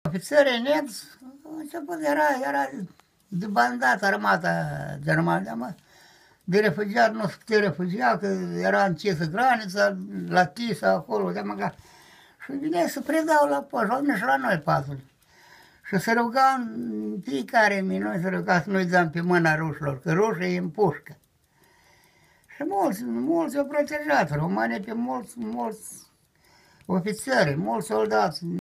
Ofițerii neți, început era de bandat armata germană, mă. De refugiat nu se putea refugia, că era închisă granița, la Tisa, acolo, de măcar. Și vine să predau la poștă, au și la noi pasul. Și se ruga în fiecare minut, se ruga să nu-i dăm pe mâna rușilor, că rușii e în pușcă. Și mulți au protejat, românii pe mulți ofițeri, mulți soldați.